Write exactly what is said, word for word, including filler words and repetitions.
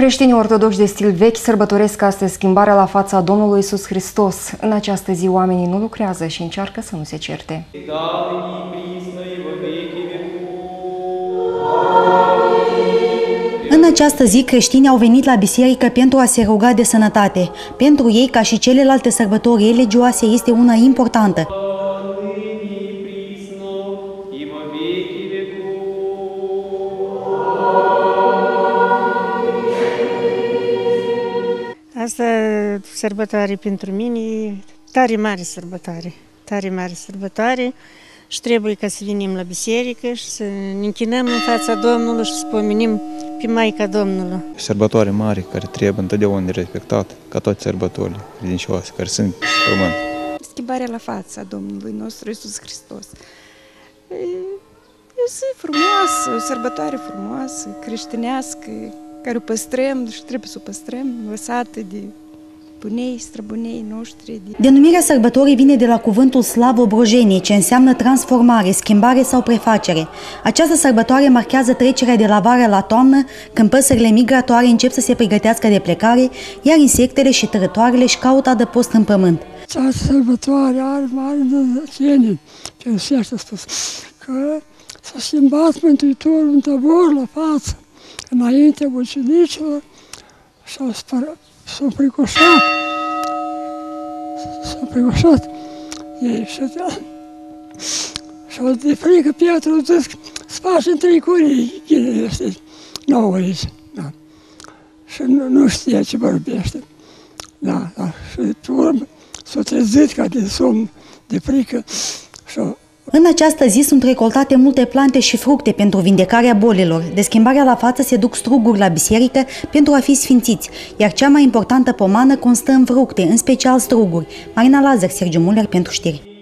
Creștinii ortodoxi de stil vechi sărbătoresc astăzi schimbarea la fața Domnului Iisus Hristos. În această zi oamenii nu lucrează și încearcă să nu se certe. În această zi, creștinii au venit la biserică pentru a se ruga de sănătate. Pentru ei, ca și celelalte sărbători religioase, este una importantă. Asta sărbătoare pentru mine e tare mare sărbătoare, tare mare sărbătoare și trebuie ca să venim la biserică și să ne închinăm în fața Domnului și să pomenim pe Maica Domnului. Sărbătoare mare care trebuie întotdeauna respectată, ca toate sărbătorile credincioase care sunt pe pământ. Schimbarea la fața Domnului nostru Iisus Hristos. E, e o zi frumoasă, o sărbătoare frumoasă, creștinească, care o păstrăm și trebuie să o păstrăm, lăsată de bunei, străbunei noștri. Denumirea sărbătorii vine de la cuvântul slavobrojenie, ce înseamnă transformare, schimbare sau prefacere. Această sărbătoare marchează trecerea de la vară la toamnă, când păsările migratoare încep să se pregătească de plecare, iar insectele și tărătoarele își caută adăpost în pământ. Această sărbătoare are mare dăzăciune, ce a spus, că s-a schimbat Mântuitorul un tabor la față, înaintea ucenicilor, s-au s-au pricoșat, s-au pricoșat ei și și-au de frică Pietru au zis, sparge în trei curii, chinele este nouă aici, da. Și nu, nu știa ce vorbește, da, da. Și pe urmă s-au trezit ca de somn, de frică și-au. În această zi sunt recoltate multe plante și fructe pentru vindecarea bolilor. De schimbarea la față se duc struguri la biserică pentru a fi sfințiți, iar cea mai importantă pomană constă în fructe, în special struguri. Marina Lazar, Sergiu Muller pentru știri.